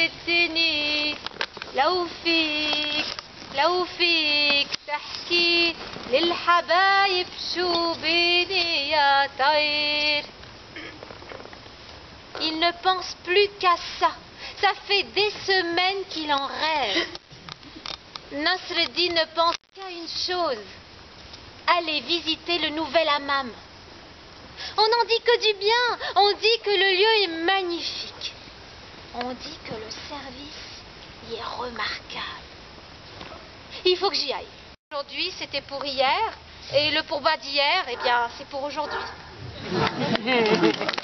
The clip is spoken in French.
للتنس لو فيك تحكي للحبايب شو بيني يا طير. Il ne pense plus qu'à ça. Ça fait des semaines qu'il en rêve. Nasreddin ne pense qu'à une chose. Aller visiter le nouvel hammam. On n'en dit que du bien. On dit que le lieu est magnifique. On dit que le service y est remarquable. Il faut que j'y aille. Aujourd'hui, c'était pour hier. Et le pourboire d'hier, eh bien, c'est pour aujourd'hui.